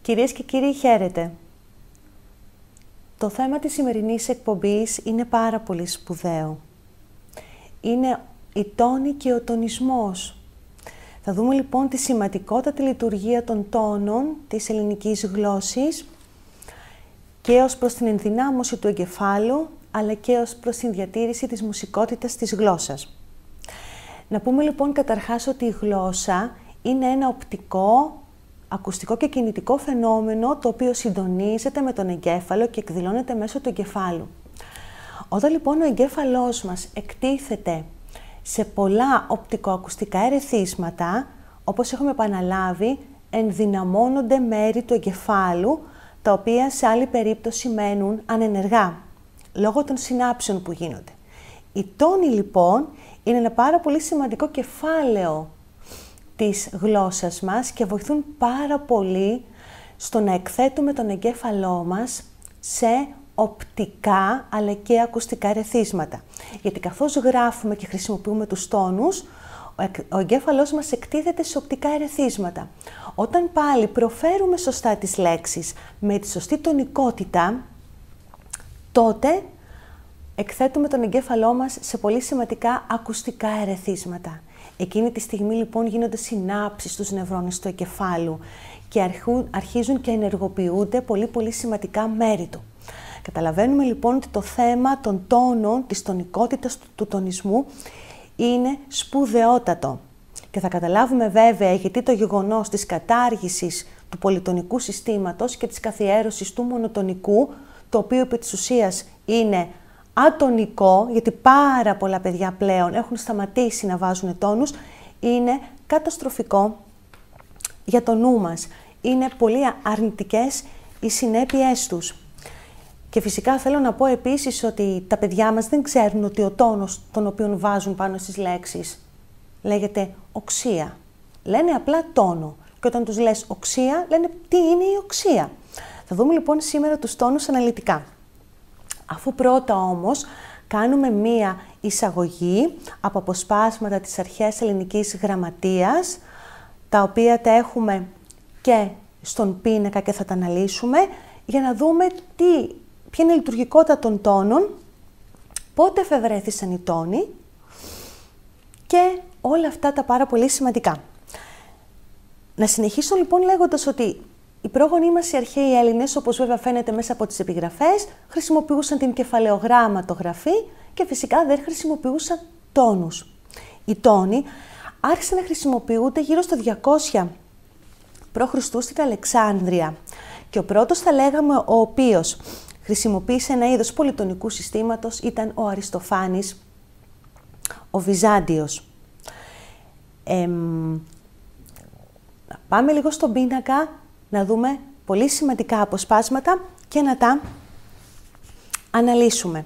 Κυρίες και κύριοι, χαίρετε. Το θέμα της σημερινής εκπομπής είναι πάρα πολύ σπουδαίο. Είναι η τόνη και ο τονισμός. Θα δούμε λοιπόν τη σημαντικότατη λειτουργία των τόνων της ελληνικής γλώσσης και ως προς την ενδυνάμωση του εγκεφάλου, αλλά και ως προς την διατήρηση της μουσικότητας της γλώσσας. Να πούμε λοιπόν καταρχάς ότι η γλώσσα είναι ένα οπτικό, ακουστικό και κινητικό φαινόμενο το οποίο συντονίζεται με τον εγκέφαλο και εκδηλώνεται μέσω του εγκεφάλου. Όταν λοιπόν ο εγκέφαλός μας εκτίθεται σε πολλά οπτικοακουστικά ερεθίσματα, όπως έχουμε επαναλάβει, ενδυναμώνονται μέρη του εγκεφάλου, τα οποία σε άλλη περίπτωση μένουν ανενεργά, λόγω των συνάψεων που γίνονται. Οι τόνοι λοιπόν είναι ένα πάρα πολύ σημαντικό κεφάλαιο της γλώσσας μας και βοηθούν πάρα πολύ στο να εκθέτουμε τον εγκέφαλό μας σε οπτικά αλλά και ακουστικά ερεθίσματα. Γιατί καθώς γράφουμε και χρησιμοποιούμε τους τόνους, ο εγκέφαλός μας εκτίθεται σε οπτικά ερεθίσματα. Όταν πάλι προφέρουμε σωστά τις λέξεις με τη σωστή τονικότητα, τότε εκθέτουμε τον εγκέφαλό μας σε πολύ σημαντικά ακουστικά ερεθίσματα. Εκείνη τη στιγμή λοιπόν γίνονται συνάψεις στους νευρώνες του εγκεφάλου και αρχίζουν και ενεργοποιούνται πολύ σημαντικά μέρη του. Καταλαβαίνουμε λοιπόν ότι το θέμα των τόνων, της τονικότητας του τονισμού είναι σπουδαιότατο. Και θα καταλάβουμε βέβαια γιατί το γεγονός της κατάργησης του πολυτονικού συστήματος και της καθιέρωσης του μονοτονικού, το οποίο επί της ουσίας είναι ατονικό, γιατί πάρα πολλά παιδιά πλέον έχουν σταματήσει να βάζουν τόνους, είναι καταστροφικό για το νου μας. Είναι πολύ αρνητικές οι συνέπειές τους. Και φυσικά θέλω να πω επίσης ότι τα παιδιά μας δεν ξέρουν ότι ο τόνος τον οποίο βάζουν πάνω στις λέξεις λέγεται οξία. Λένε απλά τόνο. Και όταν τους λες οξία, λένε τι είναι η οξία. Θα δούμε λοιπόν σήμερα τους τόνους αναλυτικά. Αφού πρώτα όμως κάνουμε μία εισαγωγή από αποσπάσματα της αρχαίας ελληνικής γραμματείας, τα οποία τα έχουμε και στον πίνακα και θα τα αναλύσουμε, για να δούμε ποια είναι η λειτουργικότητα των τόνων, πότε εφευρέθησαν οι τόνοι και όλα αυτά τα πάρα πολύ σημαντικά. Να συνεχίσω λοιπόν λέγοντας ότι οι πρόγονοί μας, οι αρχαίοι Έλληνες, όπως βέβαια φαίνεται μέσα από τις επιγραφές, χρησιμοποιούσαν την κεφαλαιογράμματογραφή και φυσικά δεν χρησιμοποιούσαν τόνους. Οι τόνοι άρχισαν να χρησιμοποιούνται γύρω στο 200 π.Χ. στην Αλεξάνδρεια και ο πρώτος, θα λέγαμε, ο οποίος χρησιμοποίησε ένα είδος πολυτονικού συστήματος ήταν ο Αριστοφάνης, ο Βυζάντιος. Πάμε λίγο στον πίνακα να δούμε πολύ σημαντικά αποσπάσματα και να τα αναλύσουμε.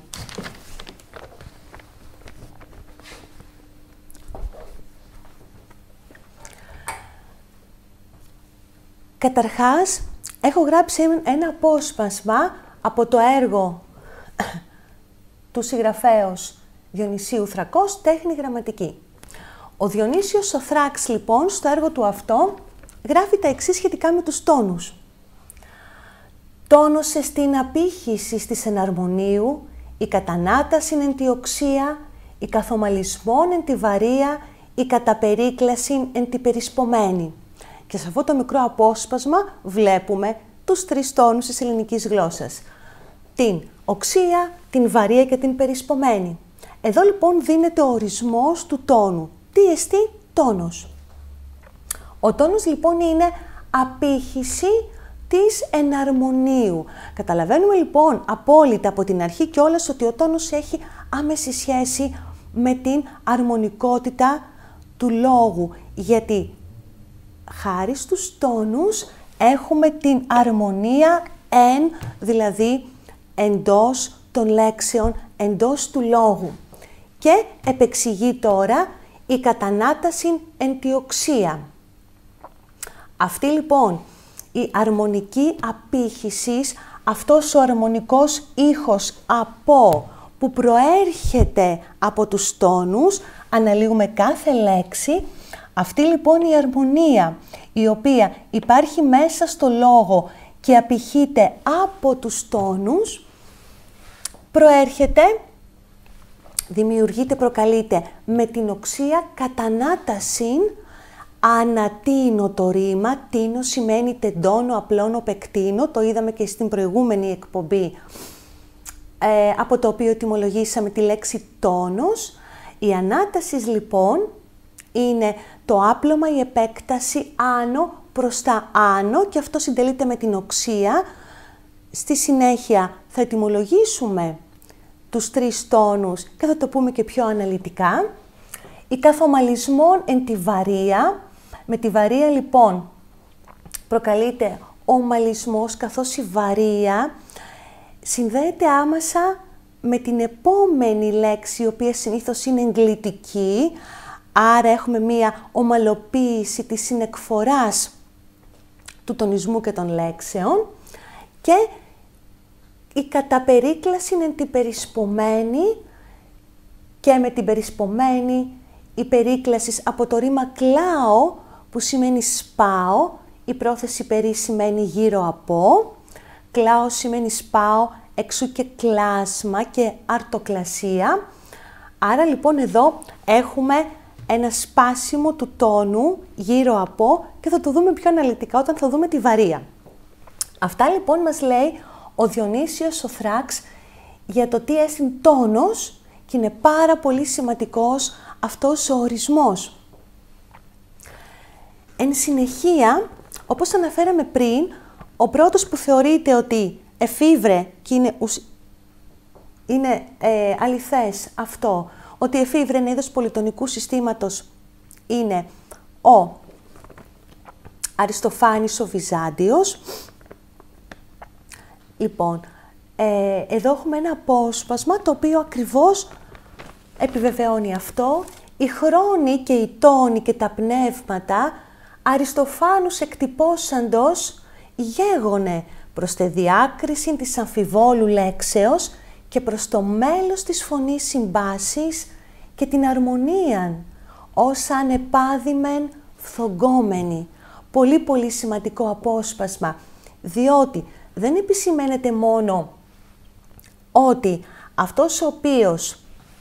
Καταρχάς, έχω γράψει ένα απόσπασμα από το έργο του συγγραφέως Διονυσίου Θρακός, τέχνη γραμματική. Ο Διονύσιος ο Θράκς, λοιπόν, στο έργο του αυτό, γράφει τα εξής σχετικά με τους τόνους. «Τόνωσε στην απήχηση της εναρμονίου, η κατανάτασιν εν τη οξία, η καθομαλισμόν εν τη βαρία, η καταπερίκλασιν εν τη περισπομένη». Και σε αυτό το μικρό απόσπασμα βλέπουμε τους τρεις τόνους της ελληνικής γλώσσας. Την οξία, την βαρία και την περισπομένη. Εδώ λοιπόν δίνεται ο ορισμός του τόνου. Τι εστί τόνος? Ο τόνος λοιπόν είναι απήχηση της εναρμονίου. Καταλαβαίνουμε λοιπόν απόλυτα από την αρχή κιόλας ότι ο τόνος έχει άμεση σχέση με την αρμονικότητα του λόγου. Γιατί χάρη στους τόνους έχουμε την αρμονία δηλαδή εντός των λέξεων, εντός του λόγου. Και επεξηγεί τώρα η κατανάταση εν τη οξία. Αυτή λοιπόν η αρμονική απήχηση, αυτός ο αρμονικός ήχος από που προέρχεται από τους τόνους, αναλύουμε κάθε λέξη, Αυτή λοιπόν η αρμονία, η οποία υπάρχει μέσα στο λόγο και απηχείται από τους τόνους, προέρχεται, δημιουργείται, προκαλείται με την οξία κατανάτασιν, ανατείνω το ρήμα, τίνω σημαίνει τεντώνω, απλώνω, πεκτείνω, το είδαμε και στην προηγούμενη εκπομπή, από το οποίο ετυμολογήσαμε τη λέξη τόνος. Η ανάταση λοιπόν είναι το άπλωμα, η επέκταση άνω προς τα άνω και αυτό συντελείται με την οξία. Στη συνέχεια θα ετυμολογήσουμε τους 3 τόνους και θα το πούμε και πιο αναλυτικά. Η καθομαλισμόν εν τη βαρία. Με τη βαρία λοιπόν προκαλείται ο ομαλισμός, καθώς η βαρία συνδέεται άμεσα με την επόμενη λέξη, η οποία συνήθως είναι εγκλητική, άρα έχουμε μία ομαλοποίηση της συνεκφοράς του τονισμού και των λέξεων και η καταπερίκλαση είναι την περισπομένη και με την περισπομένη η περίκλαση από το ρήμα κλάω που σημαίνει σπάω, η πρόθεση περί σημαίνει γύρω από, κλάω σημαίνει σπάω, εξού και κλάσμα και αρτοκλασία. Άρα λοιπόν εδώ έχουμε ένα σπάσιμο του τόνου γύρω από και θα το δούμε πιο αναλυτικά όταν θα δούμε τη βαρία. Αυτά λοιπόν μας λέει ο Διονύσιος ο Θράκς για το τι έστειν τόνος και είναι πάρα πολύ σημαντικός αυτός ο ορισμός. Εν συνεχεία, όπως αναφέραμε πριν, ο πρώτος που θεωρείται ότι εφήβρε και είναι αληθές αυτό, ότι εφήβρε είναι είδος πολυτονικού συστήματος, είναι ο Αριστοφάνης ο Βυζάντιος. Λοιπόν, εδώ έχουμε ένα απόσπασμα το οποίο ακριβώς επιβεβαιώνει αυτό. Οι χρόνοι και οι τόνοι και τα πνεύματα Αριστοφάνους εκτυπώσαντος γέγονε προς τη διάκριση της αμφιβόλου λέξεως και προς το μέλος της φωνής συμπάσης και την αρμονίαν, ως ανεπάδημεν φθογκόμενη. Πολύ πολύ σημαντικό απόσπασμα, διότι δεν επισημαίνεται μόνο ότι αυτός ο οποίος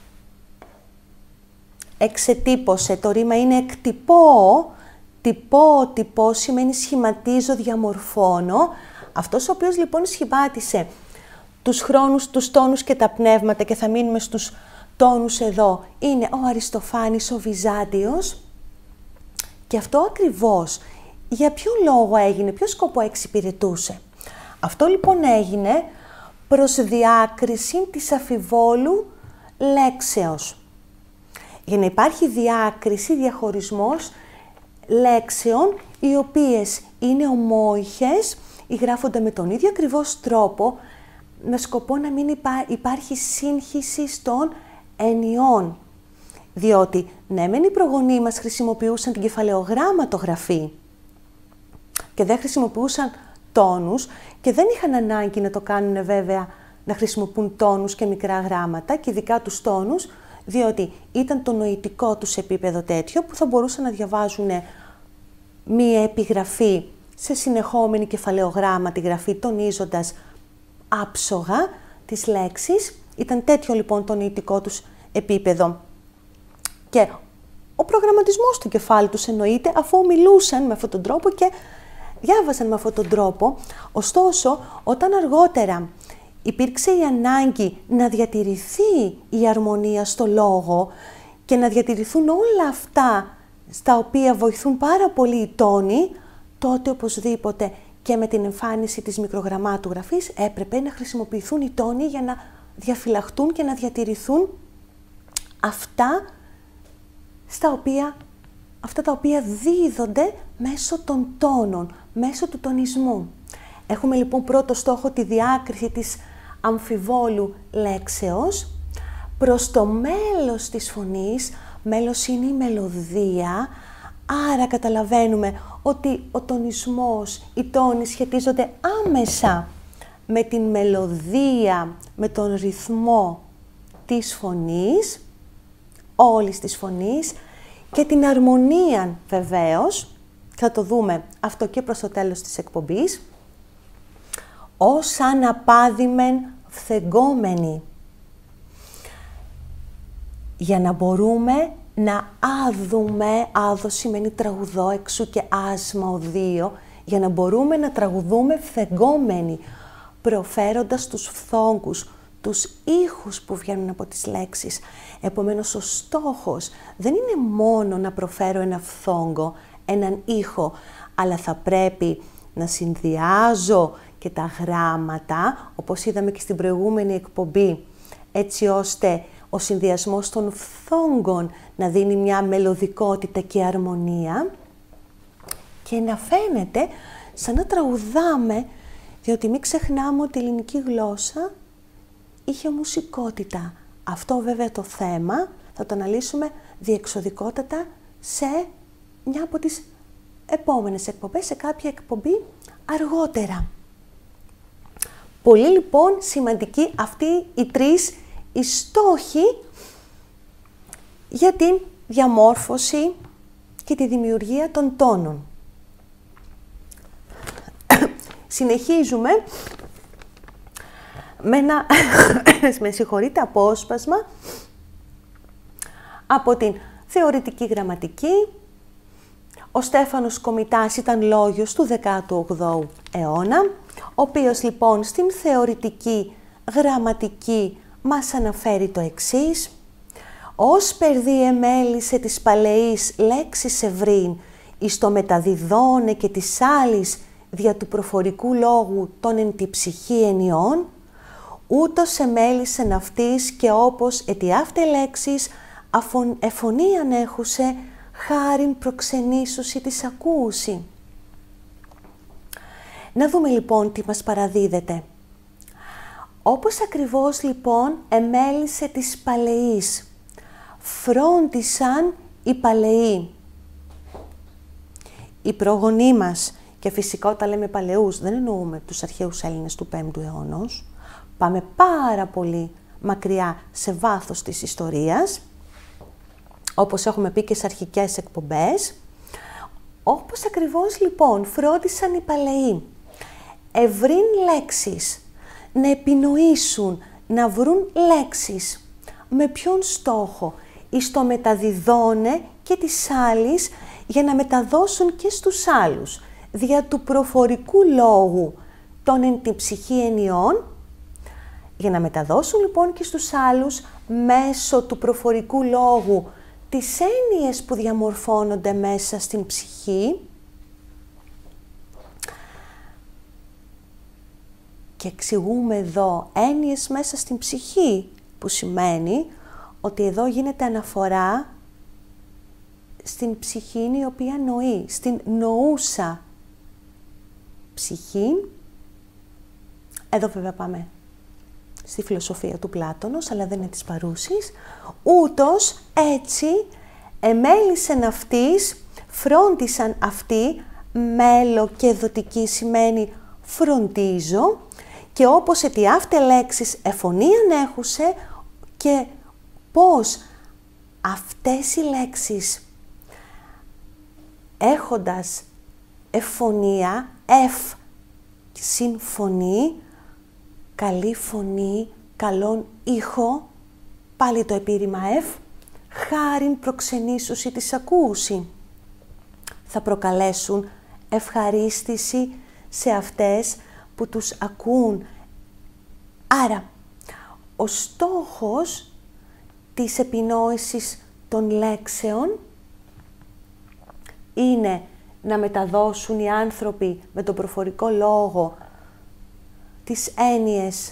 εξετύπωσε, το ρήμα είναι εκτυπώ, τυπώ σημαίνει σχηματίζω, διαμορφώνω. Αυτός ο οποίος λοιπόν σχημάτισε τους χρόνους, τους τόνους και τα πνεύματα και θα μείνουμε στους τόνους εδώ, είναι ο Αριστοφάνης ο Βυζάντιος. Και αυτό ακριβώς για ποιο λόγο έγινε, ποιο σκοπό εξυπηρετούσε. Αυτό λοιπόν έγινε προς διάκριση της αφιβόλου λέξεως. Για να υπάρχει διάκριση, διαχωρισμός λέξεων οι οποίες είναι ομόηχες ή γράφονται με τον ίδιο ακριβώς τρόπο με σκοπό να μην υπάρχει σύγχυση των ενιών. Διότι, ναι μεν οι προγονείς μας χρησιμοποιούσαν την κεφαλαιογράμματογραφή και δεν χρησιμοποιούσαν τόνους και δεν είχαν ανάγκη να το κάνουν βέβαια να χρησιμοποιούν τόνους και μικρά γράμματα και ειδικά τους τόνους, διότι ήταν το νοητικό τους επίπεδο τέτοιο που θα μπορούσαν να διαβάζουν μία επιγραφή σε συνεχόμενη κεφαλαιογράμματη γραφή, τονίζοντας άψογα τις λέξεις. Ήταν τέτοιο λοιπόν το νοητικό τους επίπεδο. Και ο προγραμματισμός του κεφάλι τους εννοείται αφού μιλούσαν με αυτόν τον τρόπο και διάβαζαν με αυτόν τον τρόπο. Ωστόσο, όταν αργότερα υπήρξε η ανάγκη να διατηρηθεί η αρμονία στο λόγο και να διατηρηθούν όλα αυτά στα οποία βοηθούν πάρα πολύ οι τόνοι, τότε οπωσδήποτε και με την εμφάνιση της μικρογραμμάτου γραφής έπρεπε να χρησιμοποιηθούν οι τόνοι για να διαφυλαχτούν και να διατηρηθούν αυτά τα οποία δίδονται μέσω των τόνων, μέσω του τονισμού. Έχουμε λοιπόν πρώτο στόχο τη διάκριση της αμφιβόλου λέξεως. Προς το μέλος της φωνής, μέλος είναι η μελωδία, άρα καταλαβαίνουμε ότι ο τονισμός, οι τόνοι σχετίζονται άμεσα με την μελωδία, με τον ρυθμό της φωνής, όλης της φωνής, και την αρμονία βεβαίως, θα το δούμε αυτό και προς το τέλος της εκπομπής, ως αναπάδημεν φθεγγόμενοι, για να μπορούμε να άδουμε, άδω σημαίνει τραγουδώ, εξού και άσμα οδείο, για να μπορούμε να τραγουδούμε φθεγγόμενοι, προφέροντας τους φθόγκους, τους ήχους που βγαίνουν από τις λέξεις. Επομένως, ο στόχος δεν είναι μόνο να προφέρω ένα φθόγκο, έναν ήχο, αλλά θα πρέπει να συνδυάζω και τα γράμματα, όπως είδαμε και στην προηγούμενη εκπομπή, έτσι ώστε ο συνδυασμός των φθόγκων να δίνει μια μελωδικότητα και αρμονία και να φαίνεται σαν να τραγουδάμε, διότι μην ξεχνάμε ότι η ελληνική γλώσσα είχε μουσικότητα. Αυτό βέβαια το θέμα θα το αναλύσουμε διεξοδικότατα σε μια από τις επόμενες εκπομπές, σε κάποια εκπομπή αργότερα. Πολύ λοιπόν σημαντικοί αυτοί οι τρεις οι στόχοι για την διαμόρφωση και τη δημιουργία των τόνων. Συνεχίζουμε με ένα, με συγχωρείτε, απόσπασμα από την θεωρητική γραμματική. Ο Στέφανος Κομιτάς ήταν λόγιος του 18ου αιώνα, ο οποίος λοιπόν στην θεωρητική γραμματική μας αναφέρει το εξής: «Ως περδί εμέλησε της παλαιής λέξης ευρύν, εις το μεταδιδώνε και της άλλης δια του προφορικού λόγου των εν τη ψυχή ενιών, ούτως εμέλησεν αυτής και όπως ετιάφτε λέξεις εφωνίαν έχουσε χάριν προξενήσουσι της ακούουση». Να δούμε λοιπόν τι μας παραδίδεται. Όπως ακριβώς λοιπόν εμέλησε της παλαιής, φρόντισαν οι παλαιοί. Οι προγονείς μας, και φυσικά όταν λέμε παλαιούς δεν εννοούμε τους αρχαίους Έλληνες του 5ου αιώνος, πάμε πάρα πολύ μακριά σε βάθος της ιστορίας, όπως έχουμε πει και σε αρχικές εκπομπές. Όπως ακριβώς λοιπόν φρόντισαν οι παλαιοί ευρύν λέξεις, να επινοήσουν, να βρουν λέξεις. Με ποιον στόχο? Εις το μεταδιδώνε και της άλλης, για να μεταδώσουν και στους άλλους, δια του προφορικού λόγου των εν τη ψυχή ενιών, για να μεταδώσουν λοιπόν και στους άλλους μέσω του προφορικού λόγου τις έννοιες που διαμορφώνονται μέσα στην ψυχή. Και εξηγούμε εδώ έννοιες μέσα στην ψυχή, που σημαίνει ότι εδώ γίνεται αναφορά στην ψυχή η οποία νοεί, στην νοούσα ψυχή. Εδώ βέβαια πάμε στη φιλοσοφία του Πλάτωνος, αλλά δεν είναι της παρούσης. Ούτως έτσι εμέλησεν αυτής, φρόντισαν αυτοί, μέλο και δοτική σημαίνει φροντίζω, και όπως ετιάφτε λέξεις εφωνίαν έχουσε, και πώς αυτές οι λέξεις έχοντας εφωνία, εφ συμφωνεί, καλή φωνή, καλόν ήχο, πάλι το επίρρημα εφ, χάριν προξενήσουσι της ακούουση. Θα προκαλέσουν ευχαρίστηση σε αυτές που τους ακούν. Άρα, ο στόχος της επινόησης των λέξεων είναι να μεταδώσουν οι άνθρωποι με τον προφορικό λόγο τις έννοιες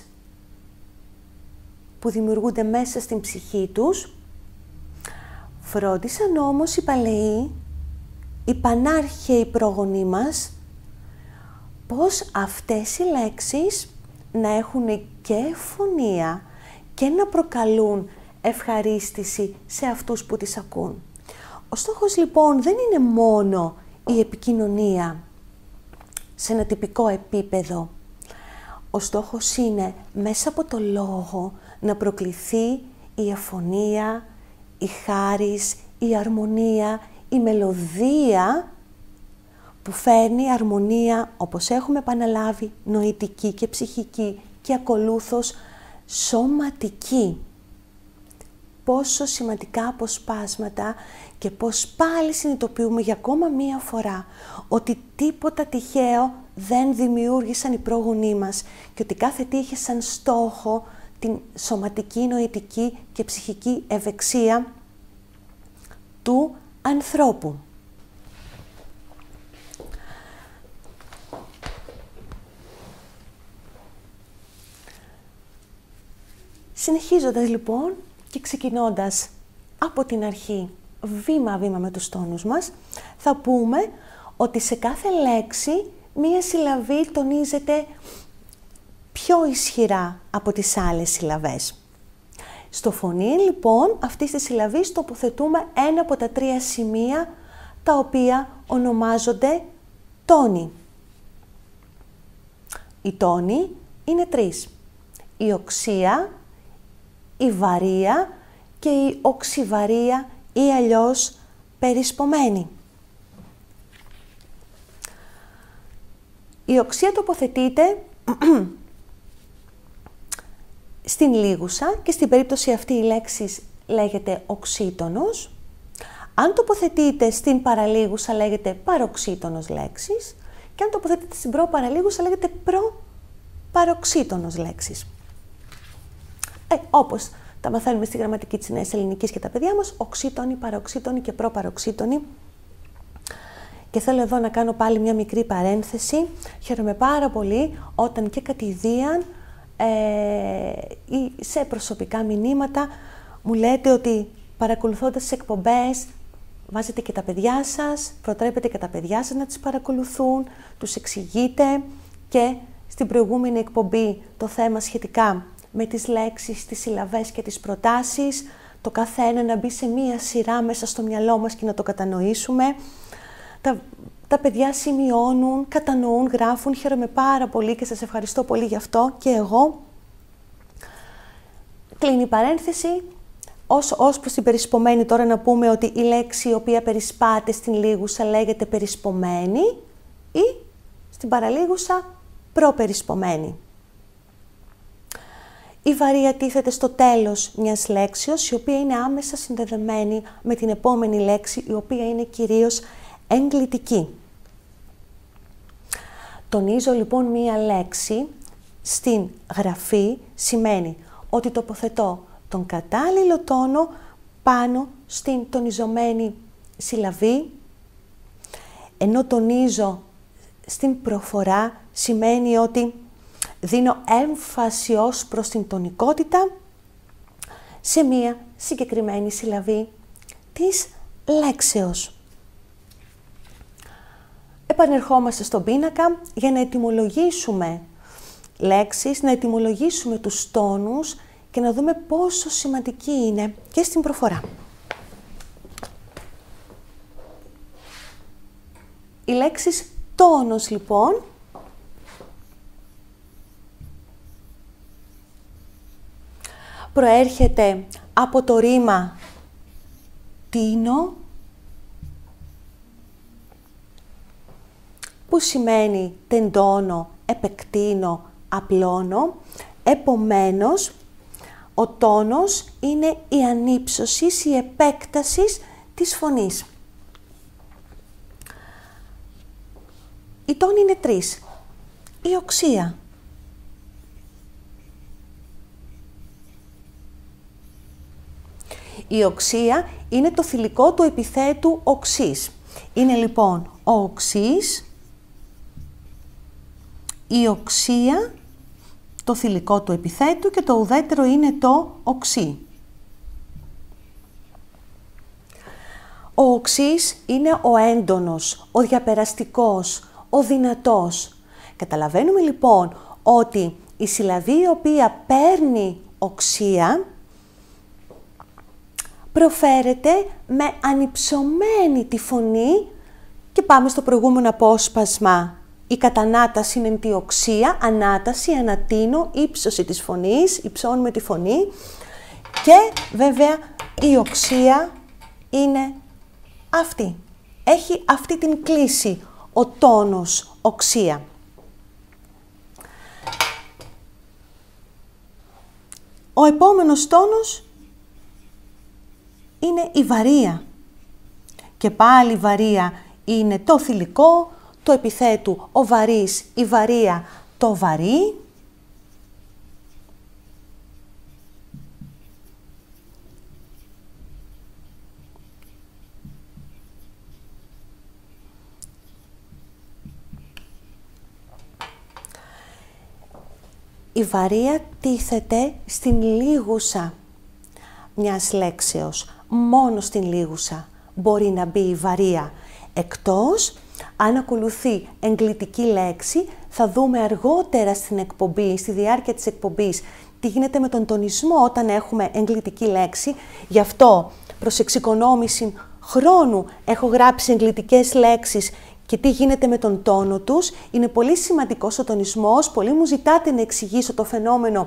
που δημιουργούνται μέσα στην ψυχή τους. Φρόντισαν όμως οι παλαιοί, οι πανάρχαιοι πρόγονοί μας, πώς αυτές οι λέξεις να έχουν και φωνία και να προκαλούν ευχαρίστηση σε αυτούς που τις ακούν. Ο στόχος λοιπόν δεν είναι μόνο η επικοινωνία σε ένα τυπικό επίπεδο. Ο στόχος είναι μέσα από το λόγο να προκληθεί η εφωνία, η χάρις, η αρμονία, η μελωδία που φέρνει αρμονία, όπως έχουμε επαναλάβει, νοητική και ψυχική και ακολούθως σωματική. Πόσο σημαντικά αποσπάσματα και πως πάλι συνειδητοποιούμε για ακόμα μία φορά ότι τίποτα τυχαίο δεν δημιούργησαν οι πρόγονοί μας και ότι κάθε τι είχε σαν στόχο την σωματική, νοητική και ψυχική ευεξία του ανθρώπου. Συνεχίζοντας λοιπόν και ξεκινώντας από την αρχή, βήμα-βήμα με τους τόνους μας, θα πούμε ότι σε κάθε λέξη μία συλλαβή τονίζεται πιο ισχυρά από τις άλλες συλλαβές. Στο φωνή λοιπόν αυτής της συλλαβής τοποθετούμε ένα από τα 3 σημεία τα οποία ονομάζονται τόνοι. Οι τόνοι είναι 3. Η οξία, η βαρεία και η οξυβαρεία ή αλλιώς περισπομένη. Η οξία τοποθετείται στην λίγουσα και στην περίπτωση αυτή η λέξη λέγεται οξύτονος. Αν τοποθετείται στην παραλίγουσα λέγεται παροξύτονος λέξης και αν τοποθετείται στην προπαραλίγουσα λέγεται προπαροξύτονος λέξης. Όπως τα μαθαίνουμε στη γραμματική της Νέας Ελληνικής και τα παιδιά μας, οξύτονοι, παροξύτονοι και προπαροξύτονοι. Και θέλω εδώ να κάνω πάλι μια μικρή παρένθεση. Χαίρομαι πάρα πολύ όταν και κατηδίαν ή σε προσωπικά μηνύματα μου λέτε ότι παρακολουθώντας τις εκπομπές βάζετε και τα παιδιά σας, προτρέπετε και τα παιδιά σας να τις παρακολουθούν, τους εξηγείτε και στην προηγούμενη εκπομπή το θέμα σχετικά με τις λέξεις, τις συλλαβές και τις προτάσεις, το καθένα να μπει σε μία σειρά μέσα στο μυαλό μας και να το κατανοήσουμε. Τα παιδιά σημειώνουν, κατανοούν, γράφουν, χαίρομαι πάρα πολύ και σας ευχαριστώ πολύ γι' αυτό και εγώ. Κλείνει η παρένθεση. Ως προς την περισπομένη τώρα να πούμε ότι η λέξη η οποία περισπάται στην λίγουσα λέγεται περισπομένη ή στην παραλίγουσα προπερισπομένη. Η βαρεία τίθεται στο τέλος μιας λέξεως, η οποία είναι άμεσα συνδεδεμένη με την επόμενη λέξη, η οποία είναι κυρίως εγκλητική. Τονίζω λοιπόν μία λέξη στην γραφή σημαίνει ότι τοποθετώ τον κατάλληλο τόνο πάνω στην τονιζομένη συλλαβή, ενώ τονίζω στην προφορά σημαίνει ότι δίνω έμφαση ως προς την τονικότητα σε μία συγκεκριμένη συλλαβή της λέξεως. Επανερχόμαστε στον πίνακα για να ετυμολογήσουμε λέξεις, να ετυμολογήσουμε τους τόνους και να δούμε πόσο σημαντική είναι και στην προφορά. Η λέξη τόνος λοιπόν προέρχεται από το ρήμα τίνω, που σημαίνει τεντώνω, επεκτείνω, απλώνω. Επομένως, ο τόνος είναι η ανύψωση, η επέκταση της φωνής. Οι τόνοι είναι 3. Η οξία. Η οξία είναι το θηλυκό του επιθέτου οξύς. Είναι λοιπόν ο οξύς, η οξία, το θηλυκό του επιθέτου και το ουδέτερο είναι το οξύ. Ο οξύς είναι ο έντονος, ο διαπεραστικός, ο δυνατός. Καταλαβαίνουμε λοιπόν ότι η συλλαβή η οποία παίρνει οξία προφέρεται με ανυψωμένη τη φωνή και πάμε στο προηγούμενο απόσπασμα. Η κατανάταση είναι τη οξία, ανάταση, ανατείνω, ύψωση της φωνής, υψώνουμε τη φωνή και βέβαια η οξία είναι αυτή. Έχει αυτή την κλίση, ο τόνος, οξία. Ο επόμενος τόνος είναι η βαρεία. Και πάλι η βαρεία είναι το θηλυκό, το επιθέτου ο βαρύς, η βαρεία, το βαρύ. Η βαρεία τίθεται στην λίγουσα μιας λέξεως. Μόνο στην λίγουσα μπορεί να μπει η βαρεία. Εκτός, αν ακολουθεί εγκλητική λέξη, θα δούμε αργότερα στην εκπομπή, στη διάρκεια της εκπομπής, τι γίνεται με τον τονισμό όταν έχουμε εγκλητική λέξη. Γι' αυτό, προς εξοικονόμηση χρόνου, έχω γράψει εγκλητικές λέξεις και τι γίνεται με τον τόνο τους. Είναι πολύ σημαντικός ο τονισμός. Πολλοί μου ζητάτε να εξηγήσω το φαινόμενο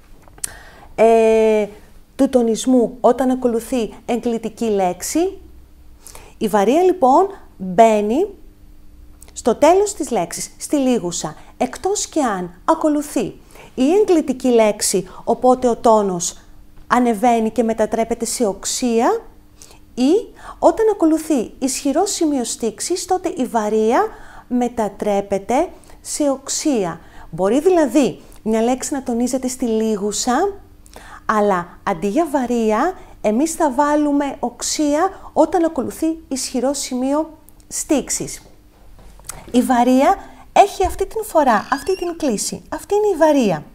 του τονισμού όταν ακολουθεί εγκλητική λέξη. Η βαρεία λοιπόν μπαίνει στο τέλος της λέξης, στη λίγουσα, εκτός και αν ακολουθεί η εγκλητική λέξη, οπότε ο τόνος ανεβαίνει και μετατρέπεται σε οξία, ή όταν ακολουθεί ισχυρό σημείο στίξης, τότε η βαρεία μετατρέπεται σε οξία. Μπορεί δηλαδή μια λέξη να τονίζεται στη λίγουσα, αλλά αντί για βαρεία, εμείς θα βάλουμε οξία όταν ακολουθεί ισχυρό σημείο στίξης. Η βαρεία έχει αυτή την φορά, αυτή την κλίση. Αυτή είναι η βαρεία.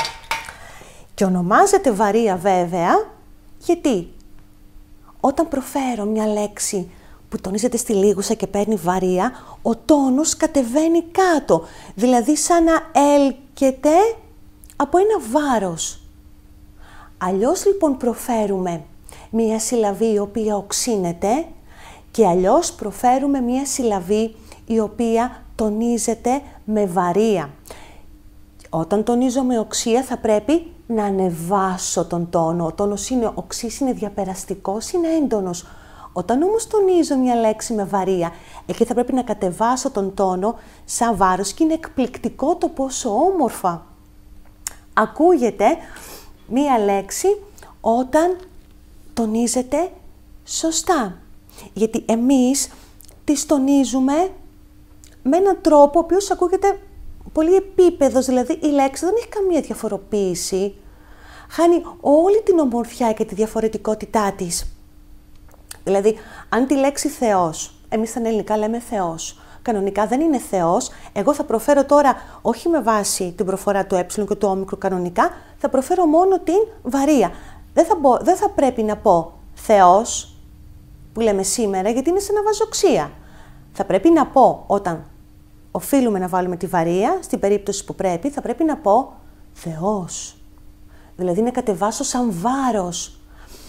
Και ονομάζεται βαρεία βέβαια, γιατί όταν προφέρω μια λέξη που τονίζεται στη λίγουσα και παίρνει βαρεία, ο τόνος κατεβαίνει κάτω. Δηλαδή σαν να έλκεται από ένα βάρος. Αλλιώς λοιπόν προφέρουμε μία συλλαβή η οποία οξύνεται και αλλιώς προφέρουμε μία συλλαβή η οποία τονίζεται με βαρεία. Όταν τονίζω με οξία θα πρέπει να ανεβάσω τον τόνο. Ο τόνος είναι οξύς, είναι διαπεραστικός, είναι έντονος. Όταν όμως τονίζω μια λέξη με βαρεία, εκεί θα πρέπει να κατεβάσω τον τόνο σαν βάρος και είναι εκπληκτικό το πόσο όμορφα ακούγεται μία λέξη όταν τονίζεται σωστά. Γιατί εμείς τις τονίζουμε με έναν τρόπο ο οποίος ακούγεται πολύ επίπεδος, δηλαδή η λέξη δεν έχει καμία διαφοροποίηση. Χάνει όλη την ομορφιά και τη διαφορετικότητά της. Δηλαδή, αν τη λέξη Θεός, εμείς στα ελληνικά λέμε Θεός, κανονικά δεν είναι Θεός, εγώ θα προφέρω τώρα όχι με βάση την προφορά του ε και του όμικρου κανονικά, θα προφέρω μόνο την βαρεία. Δεν θα πρέπει να πω Θεός, που λέμε σήμερα, γιατί είναι σαν να βάζω οξία. Θα πρέπει να πω, όταν οφείλουμε να βάλουμε τη βαρεία, στην περίπτωση που πρέπει, θα πρέπει να πω Θεός. Δηλαδή να κατεβάσω σαν βάρος.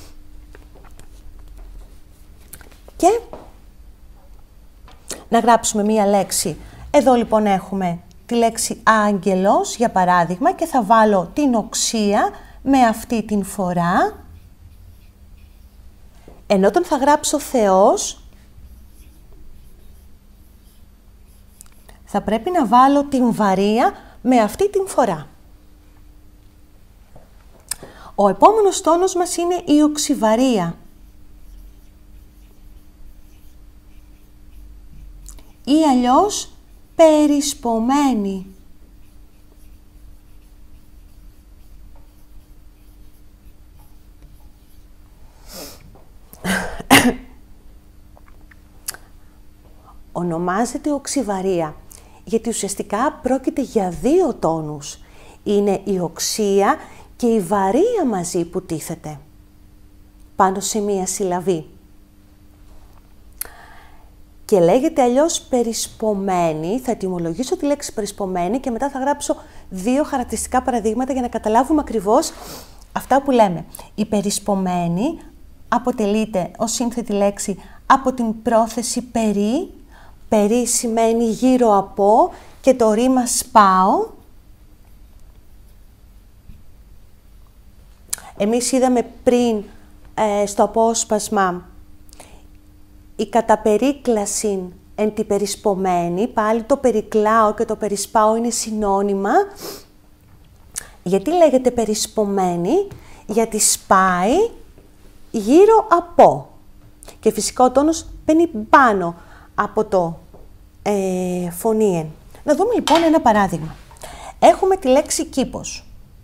Και να γράψουμε μία λέξη. Εδώ λοιπόν έχουμε τη λέξη άγγελος, για παράδειγμα, και θα βάλω την οξία με αυτή την φορά. Ενώ όταν θα γράψω Θεός, θα πρέπει να βάλω την βαρεία με αυτή την φορά. Ο επόμενος τόνος μας είναι η οξυβαρεία. Ή αλλιώς περισπομένη. Ονομάζεται οξυβαρεία, γιατί ουσιαστικά πρόκειται για δύο τόνους. Είναι η οξία και η βαρεία μαζί που τίθεται πάνω σε μία συλλαβή. Και λέγεται αλλιώς περισπομένη. Θα ετυμολογήσω τη λέξη περισπομένη και μετά θα γράψω δύο χαρακτηριστικά παραδείγματα για να καταλάβουμε ακριβώς αυτά που λέμε. Η περισπομένη αποτελείται ως σύνθετη λέξη από την πρόθεση περί. Περί σημαίνει γύρω από και το ρήμα σπάω. Εμείς είδαμε πριν στο απόσπασμα η καταπερίκλαση εν τη περισπομένη, πάλι το περικλάω και το περισπάω είναι συνώνυμα. Γιατί λέγεται περισπομένη? Γιατί σπάει γύρω από. Και φυσικά ο τόνος μπαίνει πάνω από το φωνήεν. Να δούμε λοιπόν ένα παράδειγμα. Έχουμε τη λέξη κήπος.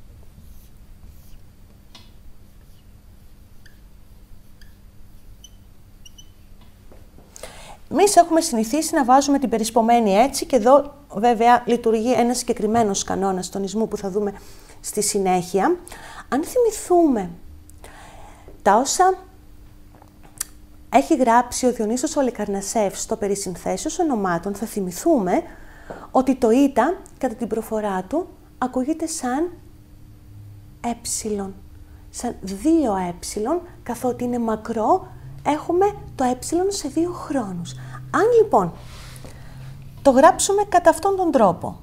Εμείς έχουμε συνηθίσει να βάζουμε την περισπομένη έτσι και εδώ βέβαια λειτουργεί ένας συγκεκριμένος κανόνας τονισμού που θα δούμε στη συνέχεια. Αν θυμηθούμε τα όσα έχει γράψει ο Διονύσος Ολικαρνασσέφ στο περί συνθέσεως ονομάτων, θα θυμηθούμε ότι το ήτα κατά την προφορά του ακούγεται σαν σαν 2 καθότι είναι μακρό, έχουμε το σε 2 χρόνους. Αν λοιπόν το γράψουμε κατά αυτόν τον τρόπο,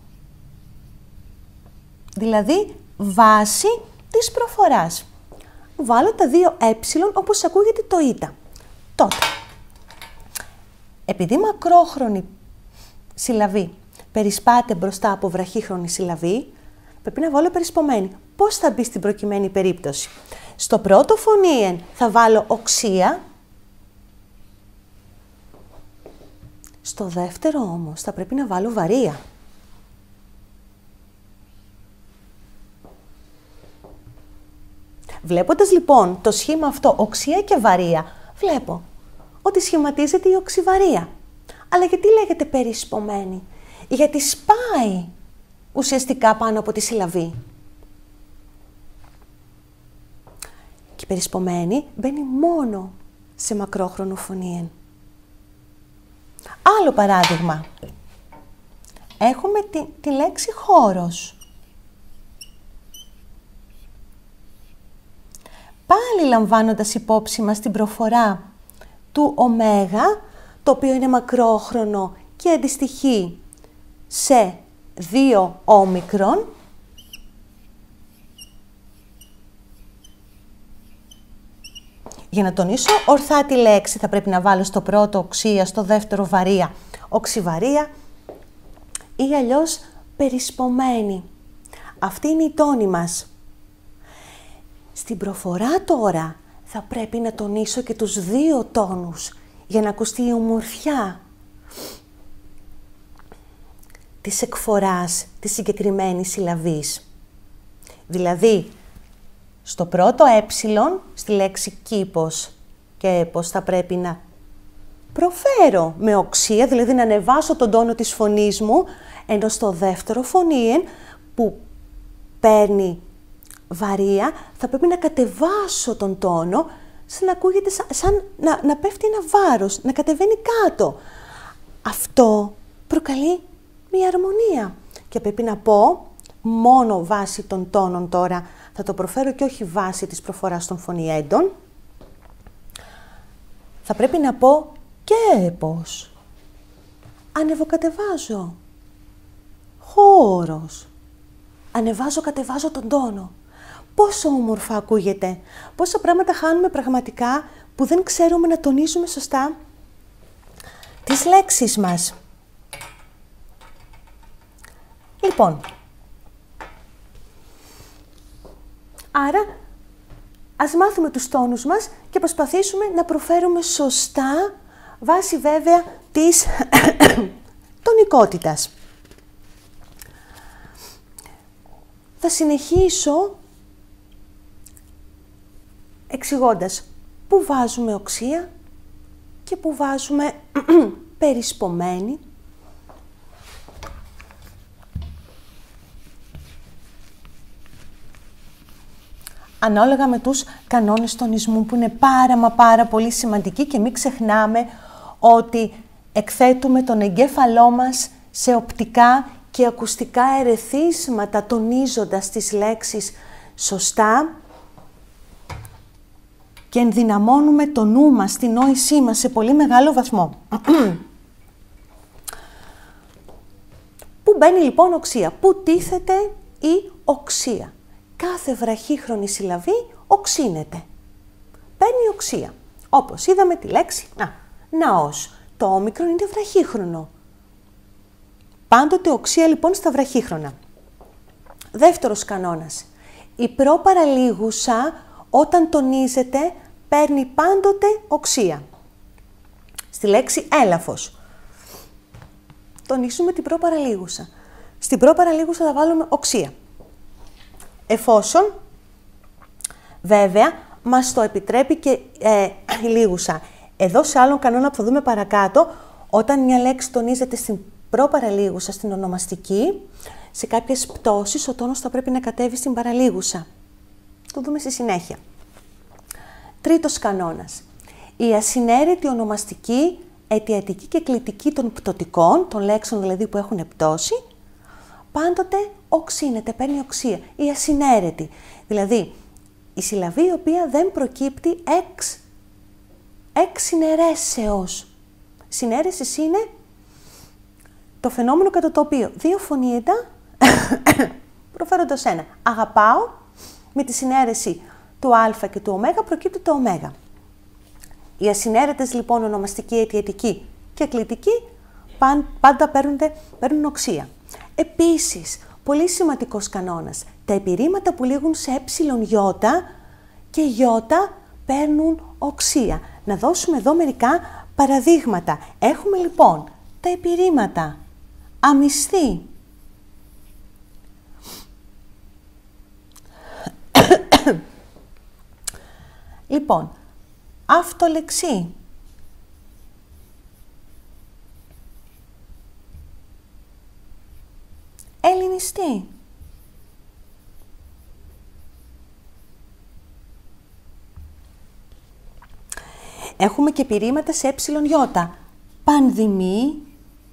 δηλαδή βάση της προφοράς, βάλω τα 2 όπως ακούγεται το ήτα, τότε, επειδή μακρόχρονη συλλαβή περισπάται μπροστά από βραχύχρονη συλλαβή, πρέπει να βάλω περισπομένη. Πώς θα μπει στην προκειμένη περίπτωση? Στο πρώτο φωνήεν θα βάλω οξία, στο δεύτερο όμως θα πρέπει να βάλω βαρία. Βλέποντας λοιπόν το σχήμα αυτό, οξία και βαρία, βλέπω ότι σχηματίζεται η οξυβαρία. Αλλά γιατί λέγεται περισπομένη? Γιατί σπάει ουσιαστικά πάνω από τη συλλαβή. Και η περισπομένη μπαίνει μόνο σε μακρόχρονο φωνήεν. Άλλο παράδειγμα. Έχουμε τη λέξη χώρος. Πάλι λαμβάνοντας υπόψη μας την προφορά του ωμέγα, το οποίο είναι μακρόχρονο και αντιστοιχεί σε 2 όμικρον, για να τονίσω ορθά τη λέξη θα πρέπει να βάλω στο πρώτο οξία, στο δεύτερο βαρία, οξυβαρία ή αλλιώς περισπομένη. Αυτή είναι η τόνη μας. Στην προφορά τώρα θα πρέπει να τονίσω και τους 2 τόνους για να ακουστεί η ομορφιά της εκφοράς της συγκεκριμένης συλλαβής. Δηλαδή, στο πρώτο στη λέξη κήπος και έπος θα πρέπει να προφέρω με οξία, δηλαδή να ανεβάσω τον τόνο της φωνής μου, ενώ στο δεύτερο φωνήεν που παίρνει βαρία θα πρέπει να κατεβάσω τον τόνο, σαν να ακούγεται σαν να πέφτει ένα βάρος, να κατεβαίνει κάτω. Αυτό προκαλεί μια αρμονία και πρέπει να πω μόνο βάση των τόνων τώρα, θα το προφέρω και όχι βάση της προφοράς των φωνιέντων. Θα πρέπει να πω και πώς. Ανεβοκατεβάζω. Χώρος. Ανεβάζω, κατεβάζω τον τόνο. Πόσο όμορφα ακούγεται. Πόσα πράγματα χάνουμε πραγματικά που δεν ξέρουμε να τονίζουμε σωστά τις λέξεις μας. Λοιπόν, άρα ας μάθουμε τους τόνους μας και προσπαθήσουμε να προφέρουμε σωστά βάσει βέβαια της τονικότητας. Θα συνεχίσω εξηγώντας πού βάζουμε οξία και πού βάζουμε περισπομένη. Ανάλογα με τους κανόνες τονισμού που είναι πάρα πολύ σημαντικοί και μην ξεχνάμε ότι εκθέτουμε τον εγκέφαλό μας σε οπτικά και ακουστικά ερεθίσματα τονίζοντας τις λέξεις σωστά και ενδυναμώνουμε το νου μας, την νόησή μας σε πολύ μεγάλο βαθμό. Πού μπαίνει λοιπόν οξία, πού τίθεται η οξία? Κάθε βραχύχρονη συλλαβή οξύνεται. Παίρνει οξία. Όπως είδαμε τη λέξη, ναός. Το όμικρον είναι βραχύχρονο. Πάντοτε οξία λοιπόν στα βραχύχρονα. Δεύτερος κανόνας. Η προπαραλίγουσα όταν τονίζεται παίρνει πάντοτε οξία. Στη λέξη έλαφος. Τονίσουμε την προπαραλίγουσα. Στην προπαραλίγουσα θα βάλουμε οξία. Εφόσον, βέβαια, μας το επιτρέπει και η λίγουσα. Εδώ σε άλλον κανόνα που θα δούμε παρακάτω, όταν μια λέξη τονίζεται στην προπαραλίγουσα, στην ονομαστική, σε κάποιες πτώσεις ο τόνος θα πρέπει να κατέβει στην παραλίγουσα. Το δούμε στη συνέχεια. Τρίτος κανόνας. Η ασυναίρετη ονομαστική, αιτιατική και κλητική των πτωτικών, των λέξεων δηλαδή που έχουν πτώση, πάντοτε οξύνεται, παίρνει οξία. Η ασυναίρετη, δηλαδή η συλλαβή η οποία δεν προκύπτει εξ συναιρέσεως. Συναίρεσης είναι το φαινόμενο κατά το οποίο δύο φωνήεντα προφέρονται ως ένα. Αγαπάω, με τη συναίρεση του α και του ω προκύπτει το ω. Οι ασυναίρετες λοιπόν ονομαστική, αιτιατική και κλητική πάντα παίρνουν οξία. Επίσης, πολύ σημαντικός κανόνας, τα επιρρήματα που λήγουν σε ι και ι παίρνουν οξία. Να δώσουμε εδώ μερικά παραδείγματα. Έχουμε λοιπόν τα επιρρήματα αμυστή, λοιπόν, αυτολεξή, ελληνιστή, έχουμε και επιρρήματα σε ι, πανδημή,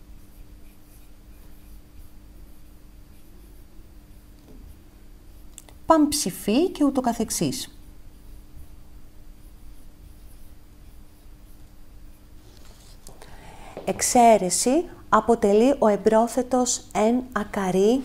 παμψηφή και ούτω καθεξής. Εξαίρεση αποτελεί ο εμπρόθετος εν ακαρί